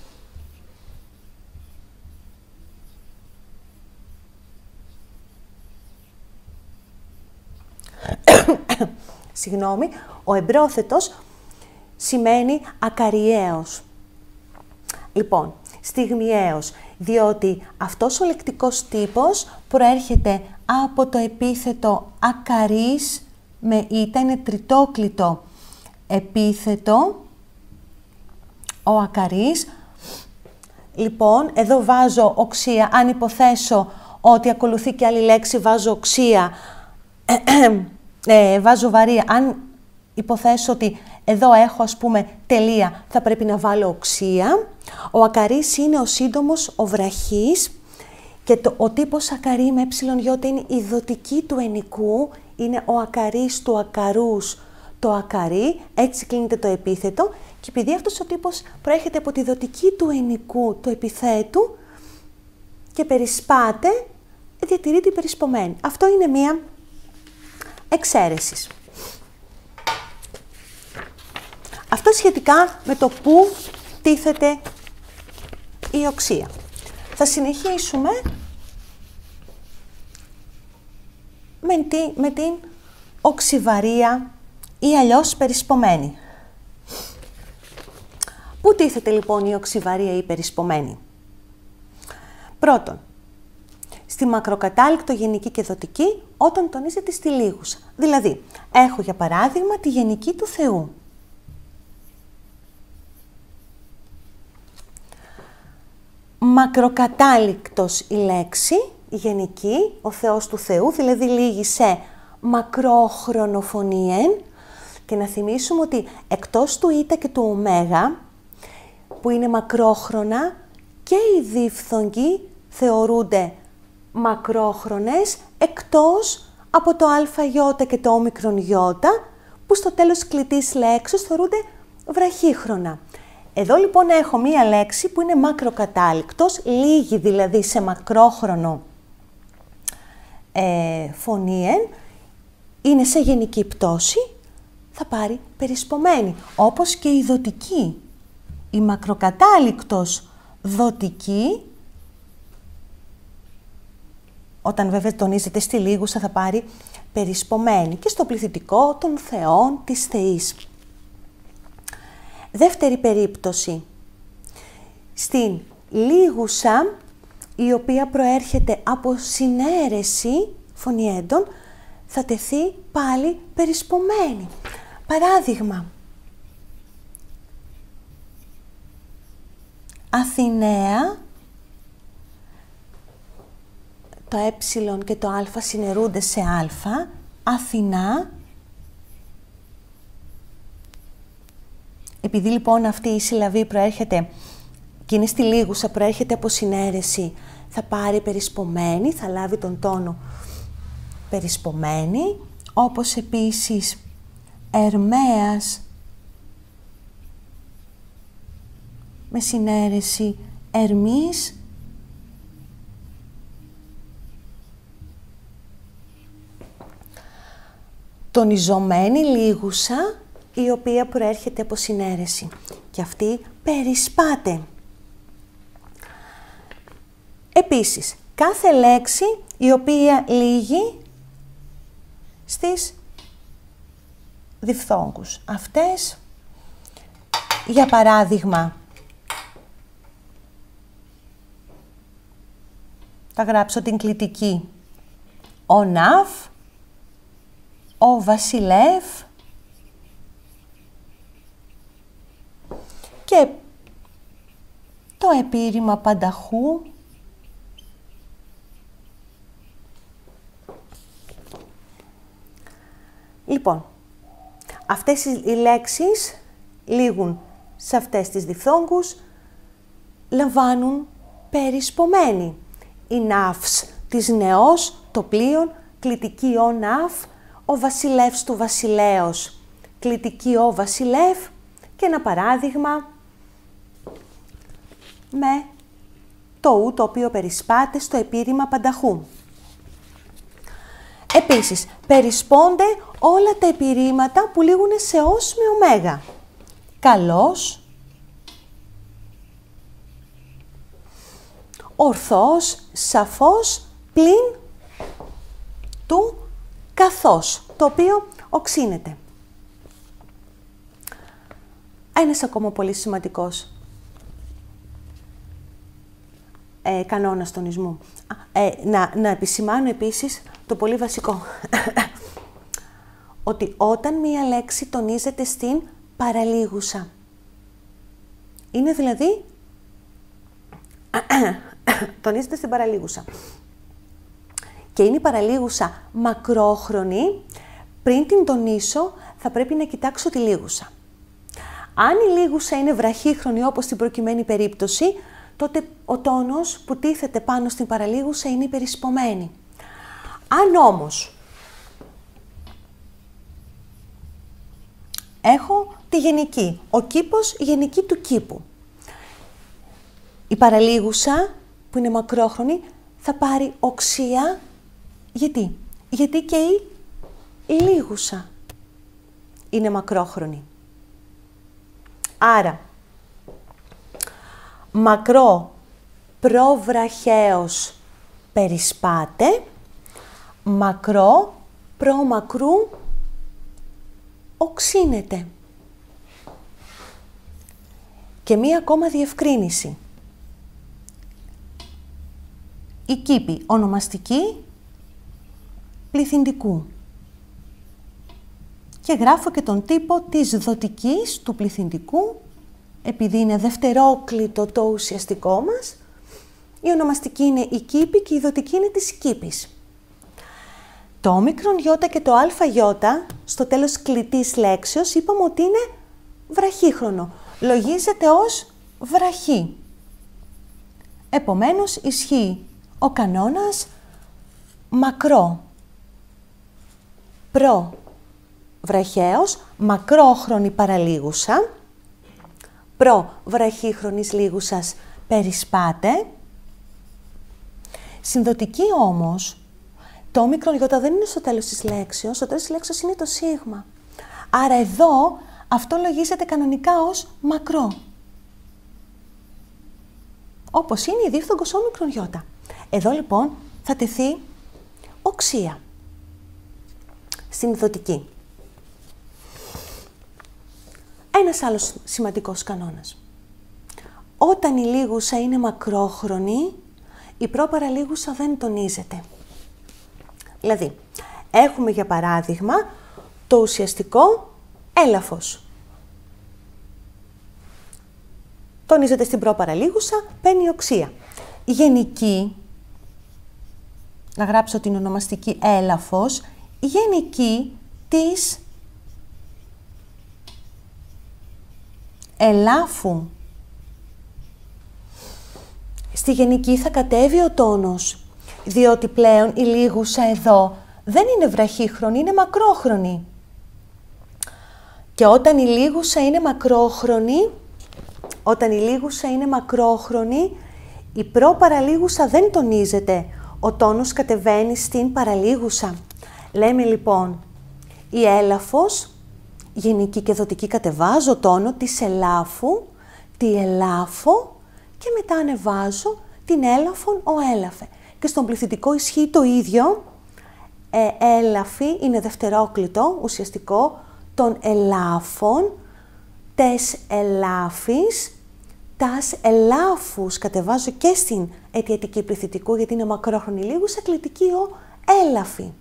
συγγνώμη, ο εμπρόθετος σημαίνει ακαριέως. Λοιπόν, στιγμιαίος, διότι αυτός ο λεκτικός τύπος προέρχεται από το επίθετο ακαρής με ήτα, είναι τριτόκλητο επίθετο, ο ακαρής. Λοιπόν, εδώ βάζω οξία, αν υποθέσω ότι ακολουθεί και άλλη λέξη, βάζω οξία, βάζω βαρία. Αν υποθέσω ότι εδώ έχω, ας πούμε, τελεία, θα πρέπει να βάλω οξία. Ο ακαρής είναι ο σύντομος, ο βραχής και ο τύπος ακαρή με ι είναι η δοτική του ενικού, είναι ο ακαρής του ακαρούς, το ακαρί, έτσι κλείνεται το επίθετο και επειδή αυτός ο τύπος προέρχεται από τη δοτική του ενικού, του επιθέτου και περισπάται, διατηρείται περισπομένη. Αυτό είναι μία εξαίρεση. Αυτό σχετικά με το πού τίθεται η οξία. Θα συνεχίσουμε με την οξυβαρία ή αλλιώς περισπομένη. Πού τίθεται λοιπόν η οξυβαρία ή περισπομένη? Πρώτον, στη μακροκατάληκτο γενική και δοτική όταν τονίζεται στη λίγουσα. Δηλαδή, έχω για παράδειγμα τη γενική του Θεού. Μακροκατάληκτος η λέξη, η γενική, ο Θεός του Θεού, δηλαδή λήγει σε μακρόχρονο φωνήεν. Και να θυμίσουμε ότι εκτός του ήτα και του ωμέγα, που είναι μακρόχρονα, και οι διφθογγοί θεωρούνται μακρόχρονες, εκτός από το αι και το όμικρον ι, που στο τέλος κλητής λέξης θεωρούνται βραχύχρονα. Εδώ λοιπόν έχω μία λέξη που είναι μακροκατάληκτος, λίγη δηλαδή σε μακρόχρονο φωνήεν, είναι σε γενική πτώση, θα πάρει περισπομένη, όπως και η δοτική. Η μακροκατάληκτος δοτική, όταν βέβαια τονίζεται στη λίγουσα, θα πάρει περισπομένη και στο πληθυντικό των θεών της θεής. Δεύτερη περίπτωση, στην λίγουσα, η οποία προέρχεται από συναίρεση φωνιέντων, θα τεθεί πάλι περισπομένη. Παράδειγμα, Αθηναία, το ε και το α συναιρούνται σε α, Αθηνά. Επειδή λοιπόν αυτή η συλλαβή προέρχεται και είναι στη λίγουσα, προέρχεται από συναίρεση, θα πάρει περισπομένη, θα λάβει τον τόνο περισπομένη, όπως επίσης Ερμέας με συναίρεση Ερμής, τονιζομένη λίγουσα, η οποία προέρχεται από συναίρεση και αυτή περισπάται. Επίσης, κάθε λέξη η οποία λύγει στις διφθόγκους. Αυτές, για παράδειγμα, θα γράψω την κλητική. Ο Ναυ, ο Βασιλεύ και το επίρρημα πανταχού, λοιπόν, αυτές οι λέξεις λήγουν σε αυτές τις διφθόγκους, λαμβάνουν περισπομένη. Η ναύς της νεός, το πλοίον, κλητική ο Ναυ, ο βασιλεύς του βασιλέως, κλητική ο βασιλεύ και ένα παράδειγμα με το ου το οποίο περισπάται στο επίρρημα πανταχού. Επίσης, περισπώνται όλα τα επιρρήματα που λήγουν σε ως με ωμέγα. Καλός, ορθός, σαφώς, πλην του καθώς, το οποίο οξύνεται. Ένας ακόμα πολύ σημαντικός κανόνας τονισμού. Να επισημάνω επίσης το πολύ βασικό, ότι όταν μία λέξη τονίζεται στην παραλίγουσα, είναι δηλαδή, τονίζεται στην παραλίγουσα, και είναι η παραλίγουσα μακρόχρονη, πριν την τονίσω θα πρέπει να κοιτάξω τη λίγουσα. Αν η λίγουσα είναι βραχύχρονη όπως στην προκειμένη περίπτωση, τότε ο τόνος που τίθεται πάνω στην παραλίγουσα είναι υπερισπομένη. Αν όμως έχω τη γενική, ο κήπος γενική του κήπου, η παραλίγουσα που είναι μακρόχρονη θα πάρει οξία. Γιατί? Γιατί και η λίγουσα είναι μακρόχρονη. Άρα, μακρό προβραχαίος περισπάται, μακρό προμακρού οξύνεται. Και μία ακόμα διευκρίνηση. Η κήπη ονομαστική πληθυντικού. Και γράφω και τον τύπο της δοτικής του πληθυντικού, επειδή είναι δευτερόκλητο το ουσιαστικό μας. Η ονομαστική είναι η κήπη και η δοτική είναι της κήπης. Το όμικρον γιώτα και το αλφα γιώτα, στο τέλος κλητής λέξεως, είπαμε ότι είναι βραχύχρονο. Λογίζεται ως βραχή. Επομένως, ισχύει ο κανόνας μακρό, προ, βραχαίος, μακρόχρονη παραλίγουσα, προ βραχύχρονης λίγουσας περισπάται. Συνδοτική όμως, το όμικρον γιώτα δεν είναι στο τέλος της λέξεως, στο τέλος της λέξεως είναι το σίγμα. Άρα εδώ αυτό λογίζεται κανονικά ως μακρό. Όπως είναι η δίφθογκος όμικρον γιώτα. Εδώ λοιπόν θα τεθεί οξία. στην δοτική. Ένας άλλος σημαντικός κανόνας. Όταν η λίγουσα είναι μακρόχρονη, η προπαραλίγουσα δεν τονίζεται. Δηλαδή, έχουμε για παράδειγμα το ουσιαστικό έλαφος. Τονίζεται στην προπαραλίγουσα, παίρνει οξία. Η γενική, να γράψω την ονομαστική έλαφος, η γενική της ελάφου. Στη γενική θα κατέβει ο τόνος, διότι πλέον η λίγουσα εδώ δεν είναι βραχύχρονη, είναι μακρόχρονη. Και όταν η λίγουσα είναι μακρόχρονη, η προπαραλίγουσα δεν τονίζεται. Ο τόνος κατεβαίνει στην παραλίγουσα. Λέμε λοιπόν, η έλαφος, γενική και δοτική κατεβάζω τόνο της ελάφου, τη ελάφο και μετά ανεβάζω την έλαφον ο έλαφε. Και στον πληθυντικό ισχύει το ίδιο. Έλαφη είναι δευτερόκλητο, ουσιαστικό, των ελάφων, τες ελάφης, τας ελάφους. Κατεβάζω και στην αιτιατική πληθυντικού, γιατί είναι μακρόχρονη λίγουσα, κλητική ο έλαφη.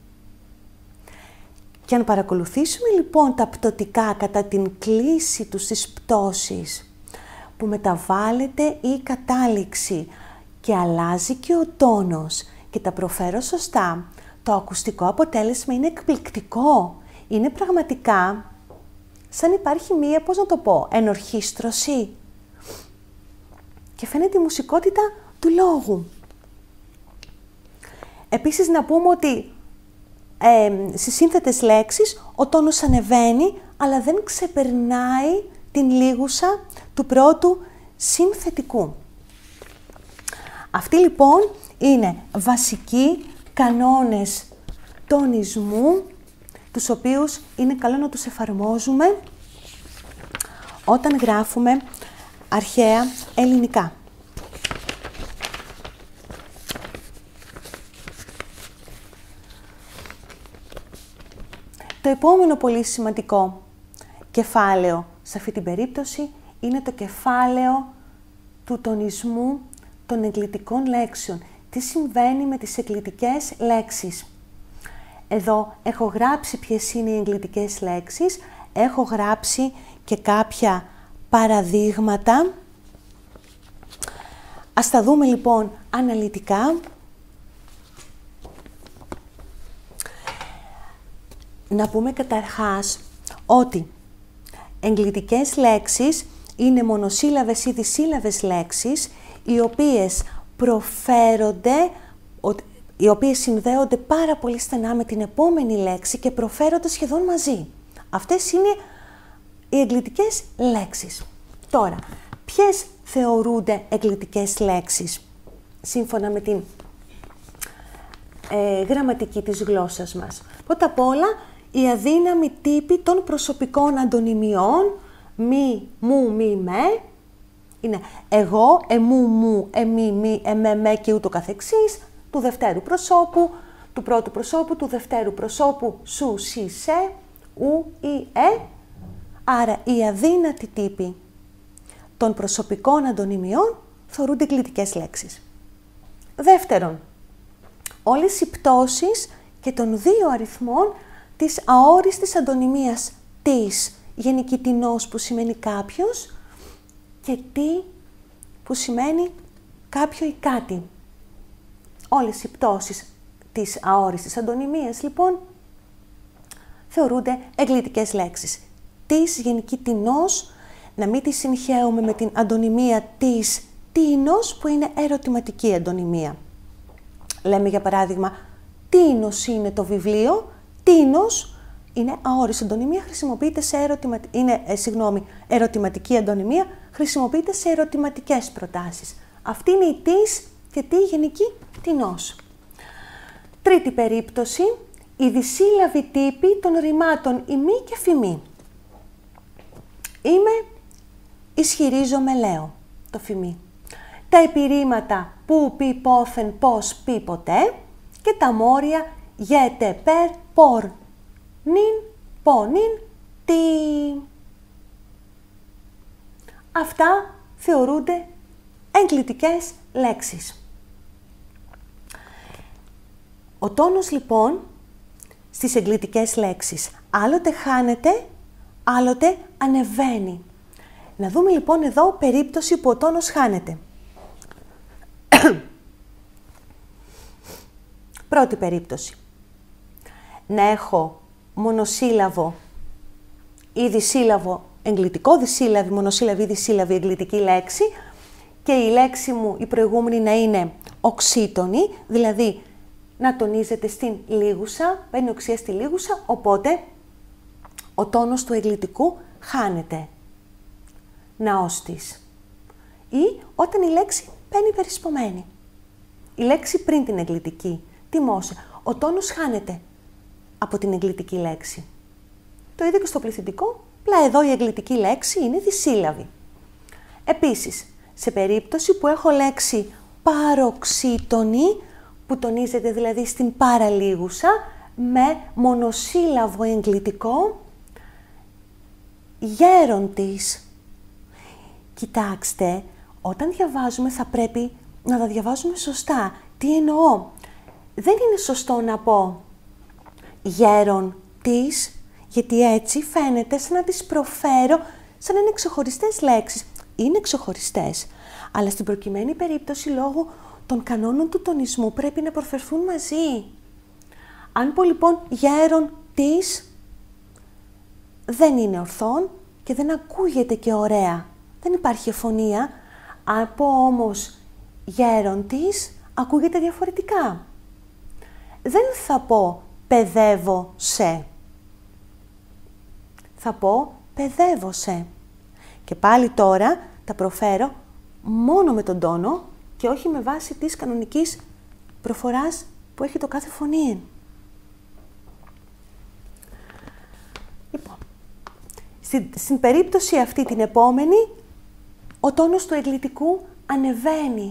Και αν παρακολουθήσουμε λοιπόν τα πτωτικά κατά την κλίση τους στις πτώσεις, που μεταβάλλεται η κατάληξη και αλλάζει και ο τόνος και τα προφέρω σωστά, το ακουστικό αποτέλεσμα είναι εκπληκτικό. Είναι πραγματικά σαν υπάρχει μία, πώς να το πω, ενορχήστρωση. Και φαίνεται η μουσικότητα του λόγου. Επίσης να πούμε ότι στις σύνθετες λέξεις ο τόνος ανεβαίνει, αλλά δεν ξεπερνάει την λίγουσα του πρώτου συνθετικού. Αυτοί λοιπόν είναι βασικοί κανόνες τονισμού, τους οποίους είναι καλό να τους εφαρμόζουμε όταν γράφουμε αρχαία ελληνικά. Το επόμενο πολύ σημαντικό κεφάλαιο σε αυτή την περίπτωση είναι το κεφάλαιο του τονισμού των εγκλητικών λέξεων. Τι συμβαίνει με τις εγκλητικές λέξεις. Εδώ έχω γράψει ποιες είναι οι εγκλητικές λέξεις, έχω γράψει και κάποια παραδείγματα. Ας τα δούμε λοιπόν αναλυτικά. Να πούμε καταρχάς ότι εγκλητικές λέξεις είναι μονοσύλλαβες ή δισύλλαβες λέξεις, οι οποίες προφέρονται, οι οποίες συνδέονται πάρα πολύ στενά με την επόμενη λέξη και προφέρονται σχεδόν μαζί. Αυτές είναι οι εγκλητικές λέξεις. Τώρα, ποιες θεωρούνται εγκλητικές λέξεις σύμφωνα με την γραμματική της γλώσσας μας? Πρώτα απ' όλα, οι αδύναμοι τύποι των προσωπικών αντωνυμιών, μη, μου, μη, με, είναι εγώ, εμού, μου, εμεί, μη, εμέ, με και ούτω καθεξής, του δευτέρου προσώπου, του πρώτου προσώπου, του δευτέρου προσώπου, σου, σι, σε, ου, ή, Άρα, οι αδύνατοι τύποι των προσωπικών αντωνυμιών θεωρούνται εγκλητικές λέξεις. Δεύτερον, όλες οι πτώσεις και των δύο αριθμών της αόριστης αντωνυμίας της, γενική τινός που σημαίνει κάποιος και τι που σημαίνει κάποιο ή κάτι. Όλες οι πτώσεις της αόριστης αντωνυμίας λοιπόν θεωρούνται εγκλητικές λέξεις. Της, γενική τινός, να μην τη συγχαίουμε με την αντωνυμία της τίνος που είναι ερωτηματική αντωνυμία. Λέμε για παράδειγμα, τίνος είναι το βιβλίο, τίνος είναι αόριστη αντωνυμία, χρησιμοποιείται σε ερωτηματική αντωνυμία, χρησιμοποιείται σε ερωτηματικές προτάσεις. Αυτή είναι η της και τη γενική τινός. Τρίτη περίπτωση, οι δισύλλαβοι τύποι των ρημάτων ημί και φημί. Είμαι, ισχυρίζομαι, λέω, το φημί. Τα επιρρήματα που, πι, πόθεν, πώς, πι, ποτέ και τα μόρια γέτε, περ, πορ, νυν, πω, νυν, τι. Αυτά θεωρούνται εγκλητικές λέξεις. Ο τόνος λοιπόν στις εγκλητικές λέξεις άλλοτε χάνεται, άλλοτε ανεβαίνει. Να δούμε λοιπόν εδώ περίπτωση που ο τόνος χάνεται. Πρώτη περίπτωση. Να έχω μονοσύλλαβο ή δισύλλαβο εγκλητικό, δισύλλαβη, μονοσύλλαβη ή δισύλλαβη εγκλητική λέξη και η λέξη μου η προηγούμενη να είναι οξύτονη, δηλαδή να τονίζεται στην λίγουσα, παίρνει οξία στη λίγουσα, οπότε ο τόνος του εγκλητικού χάνεται. Ναός της. Ή όταν η λέξη παίρνει περισπωμένη. Η λέξη πριν την εγκλητική, τιμώσε. Ο τόνος χάνεται από την εγκλητική λέξη. Το ίδιο και στο πληθυντικό, απλά εδώ η εγκλητική λέξη είναι δισύλλαβη. Επίσης, σε περίπτωση που έχω λέξη παροξύτονη, που τονίζεται δηλαδή στην παραλίγουσα, με μονοσύλλαβο εγκλητικό, γέρον της. Κοιτάξτε, όταν διαβάζουμε θα πρέπει να τα διαβάζουμε σωστά. Τι εννοώ? Δεν είναι σωστό να πω γέρον της, γιατί έτσι φαίνεται σαν να τις προφέρω, σαν να είναι ξεχωριστές λέξεις. Είναι ξεχωριστές, αλλά στην προκειμένη περίπτωση λόγω των κανόνων του τονισμού πρέπει να προφερθούν μαζί. Αν πω λοιπόν γέρον της, δεν είναι ορθόν και δεν ακούγεται και ωραία. Δεν υπάρχει εφωνία. Αν πω όμως γέρον της, ακούγεται διαφορετικά. Δεν θα πω παιδεύω σε. Θα πω παιδεύω σε. Και πάλι τώρα τα προφέρω μόνο με τον τόνο και όχι με βάση της κανονικής προφοράς που έχει το κάθε φωνή. Λοιπόν, στην περίπτωση αυτή την επόμενη, ο τόνος του εγκλητικού ανεβαίνει.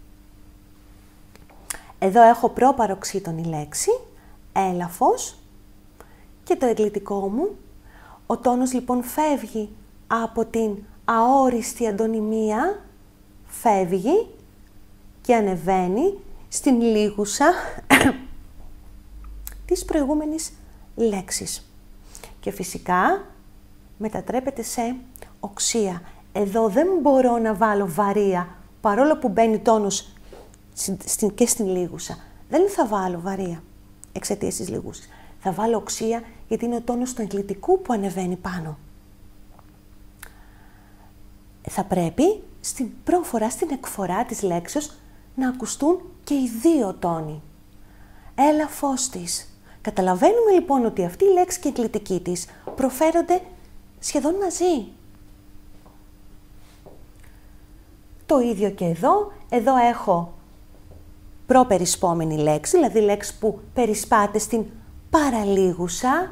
Εδώ έχω προπαροξύτονη λέξη, έλαφος, και το εγκλητικό μου. Ο τόνος λοιπόν φεύγει από την αόριστη αντωνυμία, φεύγει και ανεβαίνει στην λίγουσα της προηγούμενης λέξης. Και φυσικά μετατρέπεται σε οξία. Εδώ δεν μπορώ να βάλω βαρία, παρόλο που μπαίνει τόνος και στην λίγουσα. Δεν θα βάλω βαρία εξαιτίας της λίγουσας. Θα βάλω οξία γιατί είναι ο τόνος του εγκλητικού που ανεβαίνει πάνω. Θα πρέπει στην προφορά, στην εκφορά της λέξεως να ακουστούν και οι δύο τόνοι. Έλαφος της. Καταλαβαίνουμε λοιπόν ότι αυτή η λέξη και η εγκλητική της προφέρονται σχεδόν μαζί. Το ίδιο και εδώ. Εδώ έχω προπερισπόμενη λέξη, δηλαδή λέξη που περισπάται στην παραλίγουσα,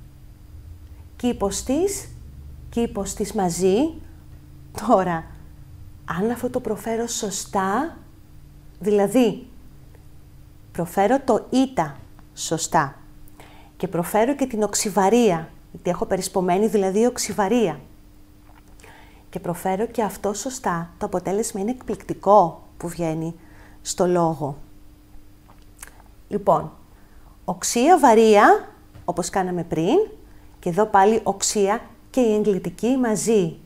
κήπος της μαζί. Τώρα, αν αυτό το προφέρω σωστά, δηλαδή προφέρω το ήτα σωστά και προφέρω και την οξυβαρία, γιατί έχω περισπωμένη δηλαδή οξυβαρία, και προφέρω και αυτό σωστά, το αποτέλεσμα είναι εκπληκτικό που βγαίνει στο λόγο. Λοιπόν, οξία, βαρία, όπως κάναμε πριν, και εδώ πάλι οξία και η εγκλητική μαζί.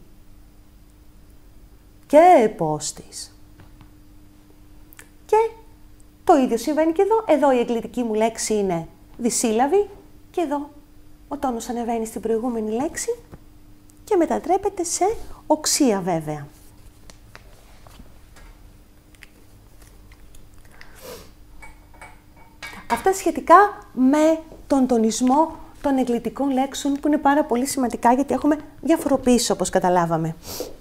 Και επόστης. Και το ίδιο συμβαίνει και εδώ. Εδώ η εγκλητική μου λέξη είναι δισύλλαβη και εδώ ο τόνος ανεβαίνει στην προηγούμενη λέξη και μετατρέπεται σε οξία βέβαια. Αυτά σχετικά με τον τονισμό των εγκλητικών λέξεων που είναι πάρα πολύ σημαντικά γιατί έχουμε διαφοροποίηση όπως καταλάβαμε.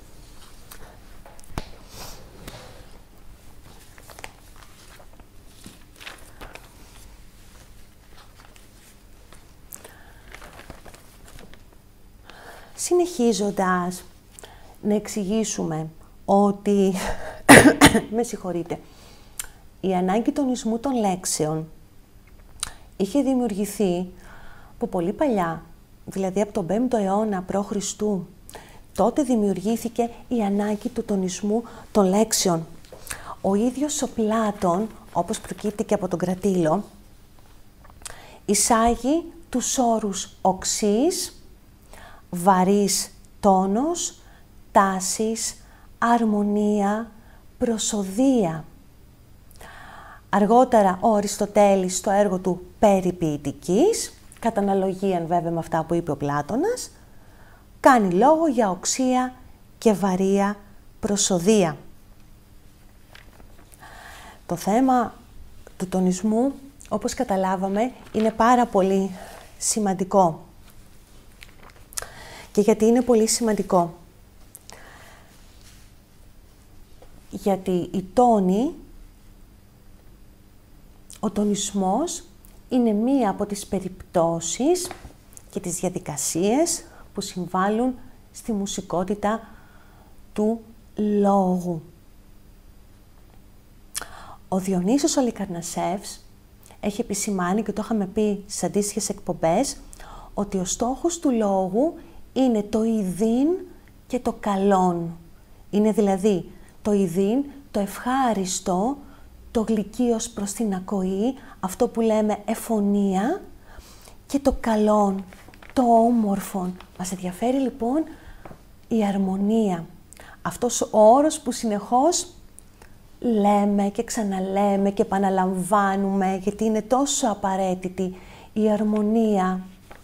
Συνεχίζοντας, να εξηγήσουμε ότι, με συγχωρείτε, η ανάγκη τονισμού των λέξεων είχε δημιουργηθεί Από πολύ παλιά, δηλαδή από τον 5ο αιώνα π.Χ., τότε δημιουργήθηκε η ανάγκη του τονισμού των λέξεων. Ο ίδιος ο Πλάτων, όπως προκύπτει και από τον Κρατήλο, εισάγει τους όρους οξύς, βαρύς τόνος, τάσης, αρμονία, προσοδεία. Αργότερα ο Αριστοτέλης στο έργο του «Περί ποιητικής», κατά αναλογία βέβαια με αυτά που είπε ο Πλάτωνας, κάνει λόγο για οξία και βαρεία προσοδεία. Το θέμα του τονισμού, όπως καταλάβαμε, είναι πάρα πολύ σημαντικό. Και γιατί είναι πολύ σημαντικό? Γιατί οι τόνοι, ο τονισμός είναι μία από τις περιπτώσεις και τις διαδικασίες που συμβάλλουν στη μουσικότητα του λόγου. Ο Διονύσιος ο Λικαρνασσεύς έχει επισημάνει, και το είχαμε πει σε αντίστοιχες εκπομπές, ότι ο στόχος του λόγου είναι το ειδήν και το καλόν. Είναι δηλαδή το ειδήν, το ευχάριστο, το γλυκύος προς την ακοή, αυτό που λέμε εφωνία, και το καλόν, το όμορφον. Μας ενδιαφέρει λοιπόν η αρμονία. Αυτός ο όρος που συνεχώς λέμε και ξαναλέμε και επαναλαμβάνουμε, γιατί είναι τόσο απαραίτητη η αρμονία.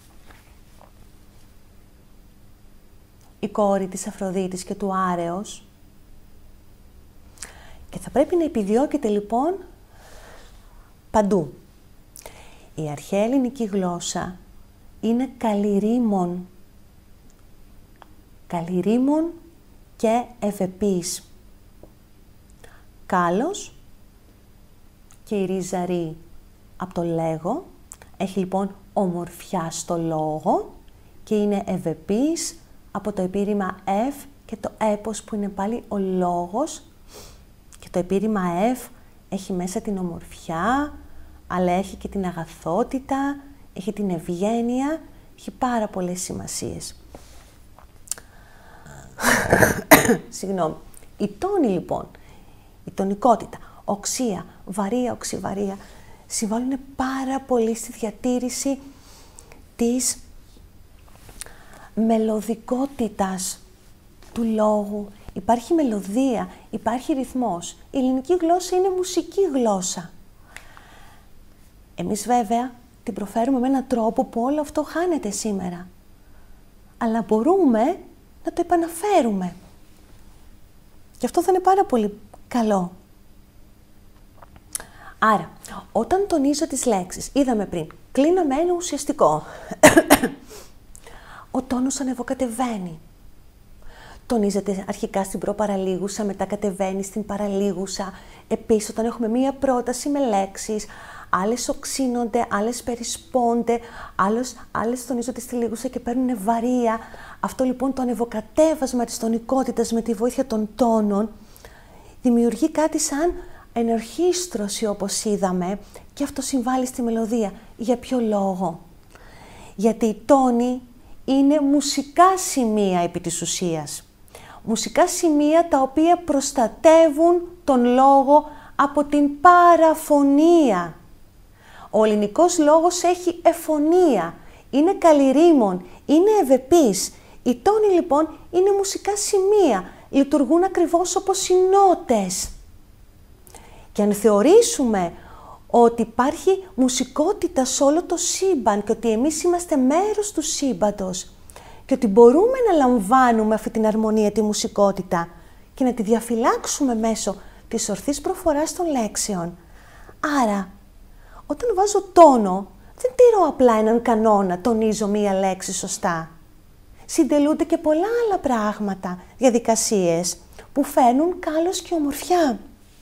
Η κόρη της Αφροδίτης και του Άρεος. Και θα πρέπει να επιδιώκεται λοιπόν παντού. Η αρχαία ελληνική γλώσσα είναι καλλιρήμων. Καλλιρήμων και ευεπής. Κάλος και η ρίζα ρί από το λέγω. Έχει λοιπόν ομορφιά στο λόγο και είναι ευεπής από το επίρρημα ευ και το έπος που είναι πάλι ο λόγος. Και το επίρρημα ευ έχει μέσα την ομορφιά, αλλά έχει και την αγαθότητα, έχει την ευγένεια, έχει πάρα πολλές σημασίες. Συγγνώμη. Η τόνη λοιπόν, η τονικότητα, οξία, βαρεία, οξυβαρεία, συμβάλλουν πάρα πολύ στη διατήρηση της μελωδικότητας του λόγου. Υπάρχει μελωδία, υπάρχει ρυθμός. Η ελληνική γλώσσα είναι μουσική γλώσσα. Εμείς βέβαια την προφέρουμε με έναν τρόπο που όλο αυτό χάνεται σήμερα. Αλλά μπορούμε να το επαναφέρουμε. Και αυτό θα είναι πάρα πολύ καλό. Άρα, όταν τονίζω τις λέξεις, είδαμε πριν, κλείνω με ένα ουσιαστικό. Ο τόνος ανεβοκατεβαίνει. Τονίζεται αρχικά στην προπαραλίγουσα, μετά κατεβαίνει στην παραλίγουσα. Επίσης, όταν έχουμε μία πρόταση με λέξεις, άλλες οξύνονται, άλλες περισπώνται, άλλες τονίζονται στη λίγουσα και παίρνουν βαρεία. Αυτό λοιπόν το ανεβοκατέβασμα της τονικότητας με τη βοήθεια των τόνων δημιουργεί κάτι σαν ενορχήστρωση, όπως είδαμε, και αυτό συμβάλλει στη μελωδία. Για ποιο λόγο? Γιατί οι τόνοι είναι μουσικά σημεία επί της ουσίας. Μουσικά σημεία τα οποία προστατεύουν τον λόγο από την παραφωνία. Ο ελληνικός λόγος έχει εφωνία, είναι καλλιρήμων, είναι ευεπής. Οι τόνοι λοιπόν είναι μουσικά σημεία, λειτουργούν ακριβώς όπως οι νότες. Και αν θεωρήσουμε ότι υπάρχει μουσικότητα σε όλο το σύμπαν και ότι εμείς είμαστε μέρος του σύμπαντος και ότι μπορούμε να λαμβάνουμε αυτή την αρμονία, τη μουσικότητα και να τη διαφυλάξουμε μέσω της ορθής προφοράς των λέξεων. Άρα, όταν βάζω τόνο, δεν τηρώ απλά έναν κανόνα, τονίζω μία λέξη σωστά. Συντελούνται και πολλά άλλα πράγματα, διαδικασίες, που φέρνουν κάλος και ομορφιά.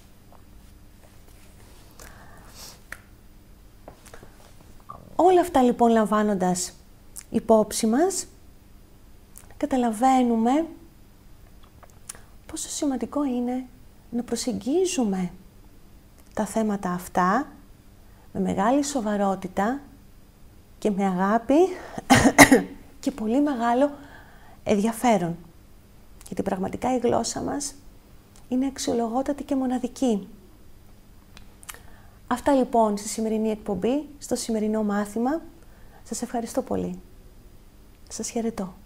Όλα αυτά λοιπόν λαμβάνοντας υπόψη μας, καταλαβαίνουμε πόσο σημαντικό είναι να προσεγγίζουμε τα θέματα αυτά με μεγάλη σοβαρότητα και με αγάπη και πολύ μεγάλο ενδιαφέρον. Γιατί πραγματικά η γλώσσα μας είναι αξιολογότατη και μοναδική. Αυτά λοιπόν στη σημερινή εκπομπή, στο σημερινό μάθημα. Σας ευχαριστώ πολύ. Σας χαιρετώ.